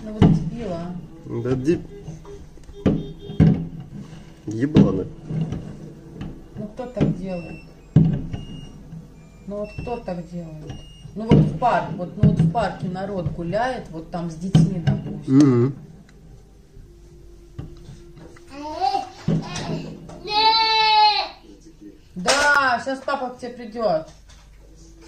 Ну вот дебила, а. Да ебланы. Ну кто так делает? Ну вот кто так делает? Ну вот в парк, вот, ну вот в парке народ гуляет, вот там с детьми, допустим. Да, сейчас папа к тебе придет.